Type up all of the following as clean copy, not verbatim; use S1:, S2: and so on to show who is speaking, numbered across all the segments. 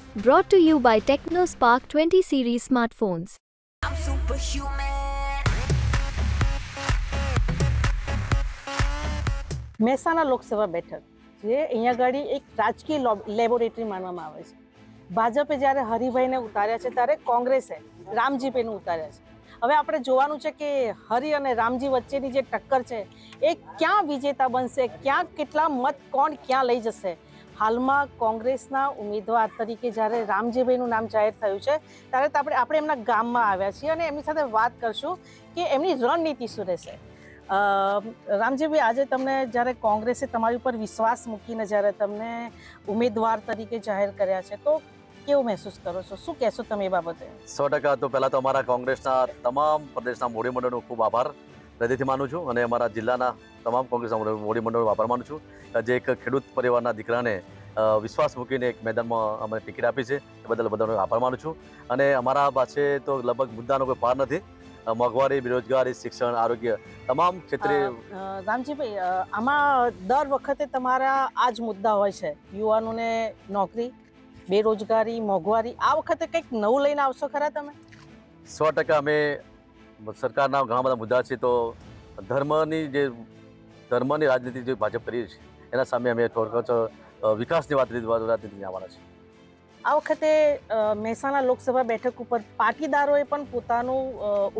S1: Brought to you by TechnoSpark 20 series smartphones.
S2: I'm superhuman.
S3: Mehsana Lok Sabha બેઠક જે અહીંયા આગળ એક રાજકીય લેબોરેટરી માનવામાં આવે છે. ભાજપે જ્યારે હરિભાઈને ઉતાર્યા છે ત્યારે કોંગ્રેસે રામજીભાઈને ઉતાર્યા છે. હવે આપણે જોવાનું છે કે હરિ અને રામજી વચ્ચેની જે ટક્કર છે એ ક્યાં વિજેતા બનશે, ક્યાં કેટલા મત કોણ ક્યાં લઈ જશે. હાલમાં કોંગ્રેસના ઉમેદવાર તરીકે જ્યારે રામજીભાઈનું નામ જાહેર થયું છે ત્યારે આપણે એમના ગામમાં આવ્યા છીએ અને એમની સાથે વાત કરશું કે એમની રણનીતિ શું રહેશે. રામજીભાઈ, આજે તમને જ્યારે કોંગ્રેસે તમારી ઉપર વિશ્વાસ મૂકીને જ્યારે તમને ઉમેદવાર તરીકે જાહેર કર્યા છે તો કેવું મહેસૂસ કરો છો, શું કહેશો તમે એ બાબતે?
S4: 100% તો પહેલાં તો અમારા કોંગ્રેસના તમામ પ્રદેશના મોડી મંડળનો ખૂબ આભાર હૃદયથી માનું છું અને અમારા જિલ્લાના તમામ કોંગ્રેસના મોડી મંડળનો આભાર માનું છું. જે એક ખેડૂત પરિવારના દીકરાને વિશ્વાસ મૂકીને એક મેદાનમાં અમને ટિકિટ આપી છે એ બદલ બધાનો આભાર માનું છું. અને અમારા પાસે તો લગભગ મુદ્દાનો કોઈ પાર નથી. મોંઘવારી, બેરોજગારી, શિક્ષણ, આરોગ્ય તમામ ક્ષેત્રે.
S3: રામજીભાઈ, આમાં દર વખતે તમારા આ જ મુદ્દા હોય છે, યુવાનોને નોકરી, બેરોજગારી, મોંઘવારી. આ વખતે કંઈક નવું લઈને આવશો ખરા તમે?
S4: 100% અમે સરકારના ઘણા બધા મુદ્દા છે તો ધર્મની રાજનીતિ જે ભાજપ કરી છે એના સામે અમે થોડોક વિકાસની રાજનીતિ આવવાના છે.
S3: આ વખતે મહેસાણા લોકસભા બેઠક ઉપર પાટીદારોએ પણ પોતાનું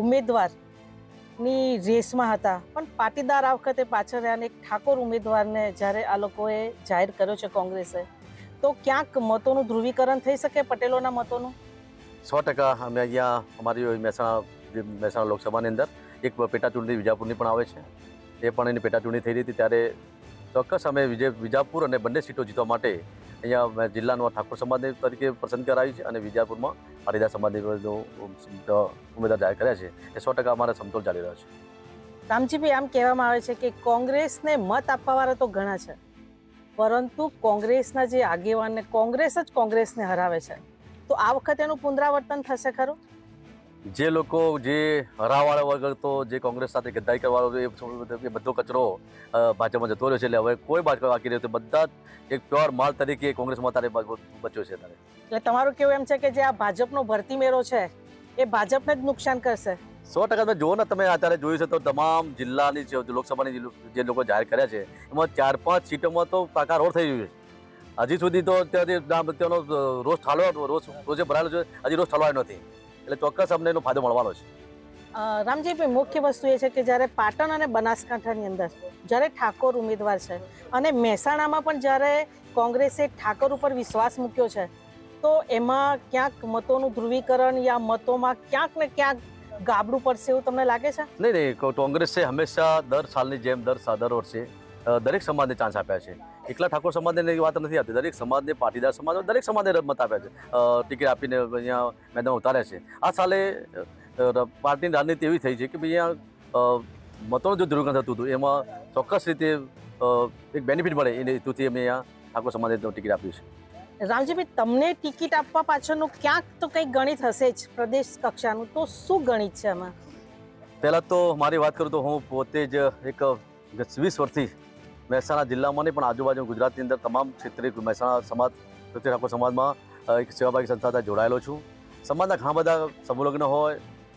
S3: ઉમેદવારની રેસમાં હતા, પણ પાટીદાર આ વખતે પાછળ રહ્યા અને એક ઠાકોર ઉમેદવારને જ્યારે આ લોકોએ જાહેર કર્યો છે કોંગ્રેસે, તો ક્યાંક મતોનું ધ્રુવીકરણ થઈ શકે, પટેલોના મતોનું?
S4: 100% અમે અહીંયા અમારી મહેસાણા લોકસભાની અંદર એક પેટા ચૂંટણી વિજાપુરની પણ આવે છે. એ પણ એની પેટા ચૂંટણી થઈ રહી હતી ત્યારે ચોક્કસ અમે વિજાપુર અને બંને સીટો જીતવા માટે અહીંયા જિલ્લાનો ઠાકોર સમાજને તરીકે પસંદ કરાવી છે અને વિજાપુરમાં પાટીદાર સમાજની ઉમેદવાર જાહેર કર્યા છે. એ 100% અમારા સમતોલ ચાલી રહ્યો છે.
S3: રામજીભાઈ, આમ કહેવામાં આવે છે કે કોંગ્રેસને મત આપવાવાળા તો ઘણા છે, પરંતુ કોંગ્રેસના જે આગેવાનને કોંગ્રેસ જ કોંગ્રેસને હરાવે છે, તો આ વખતે એનું પુનરાવર્તન થશે ખરું?
S4: જે લોકો જે હરાવાળા વગર તો જે કોંગ્રેસ સાથે ગદ્દારી કરવાનો એ બધો કચરો ભાજપમાં જતો રહ્યો છે. એટલે હવે કોઈ ભાજપ બાકી રહ્યો બધા જ એક પ્યોર માલ તરીકે કોંગ્રેસમાં તારે બચ્યો છે.
S3: એટલે તમારું કેવું એમ છે કે જે આ ભાજપનો ભરતી મેળો છે એ ભાજપને જ નુકસાન કરશે?
S4: 100% તમે જુઓ ને, તમે અત્યારે જોયું છે તો તમામ જિલ્લાની લોકસભાની જે લોકો જાહેર કર્યા છે એમાં 4-5 સીટોમાં તો પાકારોડ થઈ ગયું છે. હજી સુધી તો ત્યાંનો રોજ ભરાયેલો છે, હજી રોજ ઠલવાયો નથી. એટલે ચોક્કસ અમને એનો ફાયદો મળવાનો છે.
S3: રામજીભાઈ, મુખ્ય વસ્તુ એ છે કે જ્યારે પાટણ અને બનાસકાંઠાની અંદર જ્યારે ઠાકોર ઉમેદવાર છે અને મહેસાણામાં પણ જ્યારે કોંગ્રેસે ઠાકોર ઉપર વિશ્વાસ મૂક્યો છે, તો એમાં ક્યાંક મતોનું ધ્રુવીકરણ યા મતોમાં ક્યાંક ને ક્યાંક ગાબડું પડશે એવું તમને લાગે છે?
S4: નહીં, કોંગ્રેસે હંમેશા દર સાલની જેમ દર વર્ષે દરેક સમાજને ચાન્સ આપ્યા છે. એકલા ઠાકોર સમાજને વાત નથી આવતી, દરેક સમાજને, પાટીદાર સમાજ, દરેક સમાજને મત આપ્યા છે, ટિકિટ આપીને અહીંયા મેદાનમાં ઉતાર્યા છે. આ સાલે પાર્ટીની રાજનીતિ એવી થઈ છે કે ભાઈ અહીંયા મતોનું જો ધ્રુવીકરણ થતું હતું એમાં ચોક્કસ રીતે એક બેનિફિટ મળે એ હેતુથી અમે અહીંયા ઠાકોર સમાજને ટિકિટ આપ્યું છે.
S3: રામજીભાઈ, તમને ટિકિટ આપવા પાછળનું ક્યાંક તો કંઈક ગણિત હશે જ પ્રદેશ કક્ષાનું, તો શું ગણિત છે એમાં? પહેલાં
S4: તો મારી વાત કરું તો હું પોતે જ એક 20 વર્ષથી મહેસાણા જિલ્લામાં નહીં પણ આજુબાજુ ગુજરાતની અંદર તમામ ક્ષેત્રે મહેસાણા સમાજ ઠાકોર સમાજમાં એક સેવાભાવી સંસ્થા સાથે જોડાયેલો છું. સમાજના ઘણા બધા સમૂહલગ્ન હોય,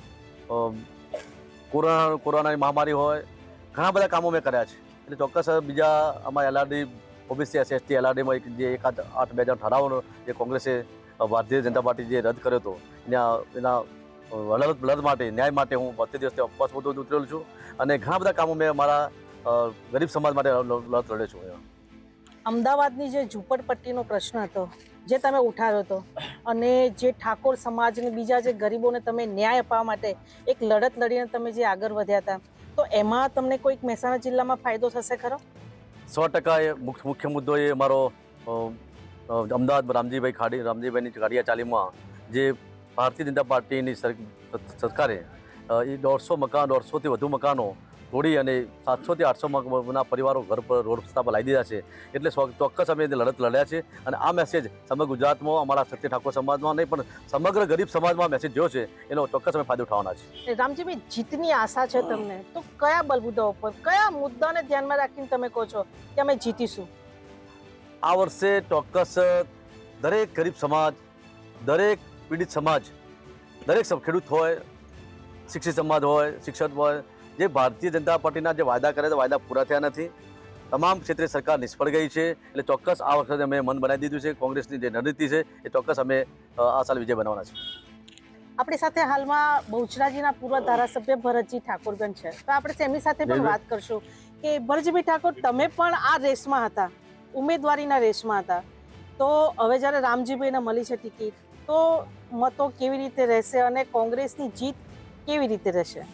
S4: કોરોનાની મહામારી હોય, ઘણા બધા કામો મેં કર્યા છે. એટલે ચોક્કસ બીજા અમારા એલઆરડી ઓબીસી SC એલઆરડીમાં જે 1-8-2 ઠરાવનો જે કોંગ્રેસે ભારતીય જનતા પાર્ટી જે રદ કર્યો હતો એના લડત માટે, ન્યાય માટે હું 32 દિવસથી ઉપવાસ ઉતરેલો છું અને ઘણા બધા કામો મેં મારા ગરીબ સમાજ માટે લડત લડ્યો છું.
S3: અમદાવાદની જે ઝૂંપડપટ્ટીનો પ્રશ્ન હતો જે તમે ઉઠાવ્યો હતો અને જે ઠાકોર સમાજને, બીજા જે ગરીબોને તમે ન્યાય અપાવવા માટે એક લડત લડીને તમે જે આગળ વધ્યા હતા, તો એમાં તમને કોઈક મહેસાણા જિલ્લામાં ફાયદો થશે ખરો?
S4: 100% મુખ્ય મુદ્દો એ મારો અમદાવાદ રામજીભાઈની કાળિયા ચાલીમાં જે ભારતીય જનતા પાર્ટીની સરકારે એ 150થી વધુ મકાનો તોડી અને 700 થી 800 પરિવારો ઘર પર રોડ રસ્તા પર લાવી દીધા છે. એટલે ચોક્કસ અમે લડત લડ્યા છે અને આ મેસેજ સમગ્ર ગુજરાતમાં અમારા સત્ય ઠાકોર સમાજમાં નહીં પણ સમગ્ર ગરીબ સમાજમાં મેસેજ જોયો છે, એનો ચોક્કસ અમે ફાયદો ઉઠાવવાના છે.
S3: રામજીભાઈ, જીતની આશા છે તમને, તો કયા બલબુદ્દા ઉપર, કયા મુદ્દાને ધ્યાનમાં રાખીને તમે કહો છો કે અમે જીતીશું?
S4: આ વર્ષે ચોક્કસ દરેક ગરીબ સમાજ દરેક પીડિત સમાજ, દરેક ખેડૂત હોય, શિક્ષિત સમાજ હોય, શિક્ષક હોય, જે ભારતીય જનતા પાર્ટીના જે વાયદા કરે છે વાયદા પૂરા થયા નથી. તમામ ક્ષેત્રે સરકાર નિષ્ફળ ગઈ છે. એટલે ચોક્કસ આ વખતે અમે મન બનાવી દીધું છે. કોંગ્રેસની જે રણનીતિ છે એ ચોક્કસ અમે આ સાલ વિજય બનાવવાના છે.
S3: આપણી સાથે હાલમાં બહુચરાજીના પૂર્વ ધારાસભ્ય ભરતજી ઠાકોરગણ છે, તો આપણે તેમની સાથે પણ વાત કરશું કે ભરતજીભાઈ ઠાકોર, તમે પણ આ રેસમાં હતા, ઉમેદવારીના રેસમાં હતા, તો હવે જ્યારે રામજીભાઈને મળી છે ટિકિટ, તો મતો કેવી રીતે રહેશે અને કોંગ્રેસની જીત કેવી રીતે રહેશે?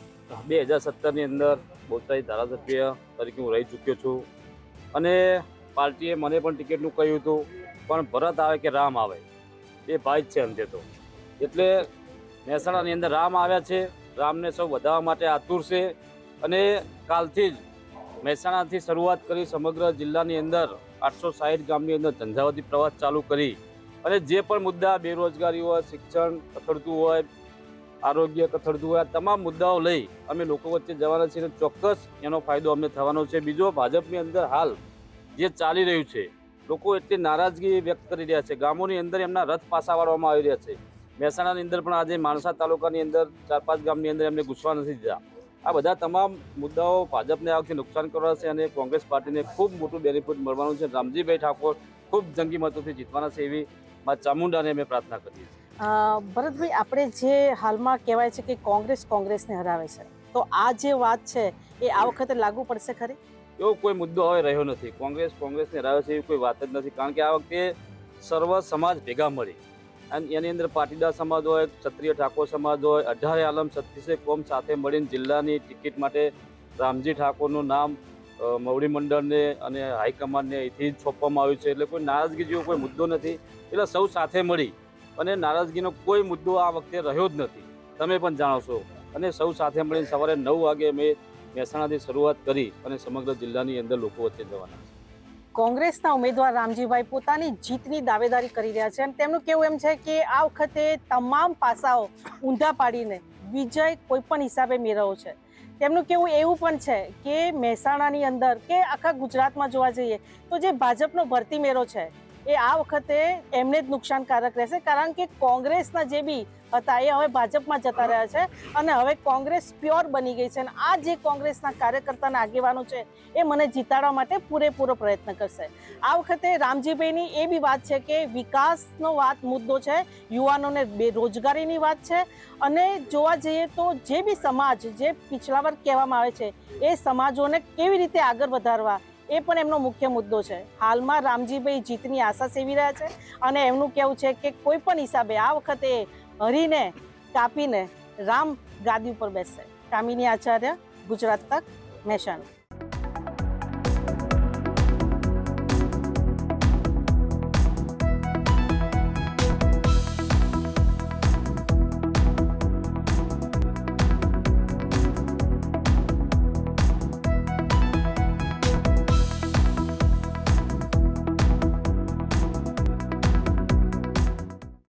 S5: 2017ની અંદર બહુચરાજી ધારાસભ્ય તરીકે હું રહી ચૂક્યો છું અને પાર્ટીએ મને પણ ટિકિટનું કહ્યું હતું, પણ ભરત આવે કે રામ આવે એ ભાઈ જ છે અંતે તો. એટલે મહેસાણાની અંદર રામ આવ્યા છે, રામને સૌ વધારવા માટે આતુર છે અને કાલથી જ મહેસાણાથી શરૂઆત કરી સમગ્ર જિલ્લાની અંદર 860 ગામની અંદર ઝંઝાવતી પ્રવાસ ચાલુ કરી અને જે પણ મુદ્દા બેરોજગારી હોય, શિક્ષણ કથળતું હોય, આરોગ્ય કથળતું હોય, આ તમામ મુદ્દાઓ લઈ અમે લોકો વચ્ચે જવાના છીએ અને ચોક્કસ એનો ફાયદો અમને થવાનો છે. બીજો, ભાજપની અંદર હાલ જે ચાલી રહ્યું છે, લોકો એટલી નારાજગી વ્યક્ત કરી રહ્યા છે, ગામોની અંદર એમના રથ પાસા વાળવામાં આવી રહ્યા છે. મહેસાણાની અંદર પણ આજે માણસા તાલુકાની અંદર 4-5 ગામની અંદર એમને ઘૂસવા નથી દીધા. આ બધા તમામ મુદ્દાઓ ભાજપને આ વખતે નુકસાન કરવા છે અને કોંગ્રેસ પાર્ટીને ખૂબ મોટું બેનિફિટ મળવાનું છે. રામજીભાઈ ઠાકોર ખૂબ જંગી મતોથી જીતવાના છે એવી મા ચામુંડાને અમે પ્રાર્થના કરીએ છીએ.
S3: ભરતભાઈ, આપણે જે હાલમાં કહેવાય છે કે કોંગ્રેસને હરાવે છે, તો આ જે વાત છે એ આ વખતે લાગુ પડશે ખરી?
S5: એવો કોઈ મુદ્દો હવે રહ્યો નથી. કોંગ્રેસને હરાવે છે એવી કોઈ વાત જ નથી, કારણ કે આ વખતે સર્વ સમાજ ભેગા મળી અને એની અંદર પાટીદાર સમાજ હોય, ક્ષત્રિય ઠાકોર સમાજ હોય, 18 આલમ 36 કોમ સાથે મળીને જિલ્લાની ટિકિટ માટે રામજી ઠાકોરનું નામ મવડી મંડળને અને હાઈકમાન્ડને અહીંથી જ સોંપવામાં આવ્યું છે. એટલે કોઈ નારાજગી જેવો કોઈ મુદ્દો નથી. એટલે સૌ સાથે મળી અને નારાજગીનો કોઈ મુદ્દો આ વખતે રહ્યો જ નથી, તમે પણ જાણો છો. અને સૌ સાથે મળીને સવારે 9 વાગે અમે મહેસાણાથી શરૂઆત કરી અને સમગ્ર જિલ્લાની અંદર લોકો વચ્ચે જવાના છે.
S3: કોંગ્રેસના ઉમેદવાર રામજીભાઈ પોતાની જીતની દાવેદારી કરી રહ્યા છે અને તેમનું કહેવું એમ છે કે આ વખતે તમામ પાસાઓ ઊંધા પાડીને વિજય કોઈ પણ હિસાબે મેળવવો છે. તેમનું કહેવું એવું પણ છે કે મહેસાણાની અંદર કે આખા ગુજરાતમાં જોવા જઈએ તો જે ભાજપનો ભરતી મેળો છે એ આ વખતે એમને જ નુકસાનકારક રહેશે, કારણ કે કોંગ્રેસના જે બી હતા એ હવે ભાજપમાં જતા રહ્યા છે અને હવે કોંગ્રેસ પ્યોર બની ગઈ છે અને આ જે કોંગ્રેસના કાર્યકર્તાના આગેવાનો છે એ મને જીતાડવા માટે પૂરેપૂરો પ્રયત્ન કરશે. આ વખતે રામજીભાઈની એ બી વાત છે કે વિકાસનો મુદ્દો છે, યુવાનોને બેરોજગારીની વાત છે અને જોવા જઈએ તો જે બી સમાજ જે પિછલા વર્ગ કહેવામાં આવે છે એ સમાજોને કેવી રીતે આગળ વધારવા એ પણ એમનો મુખ્ય મુદ્દો છે. હાલમાં રામજીભાઈ જીતની આશા સેવી રહ્યા છે અને એમનું કહેવું છે કે કોઈ પણ હિસાબે આ વખતે હરીને કાપીને રામ ગાદી ઉપર બેસશે. કામિની આચાર્ય, ગુજરાત તક, મહેસાણા.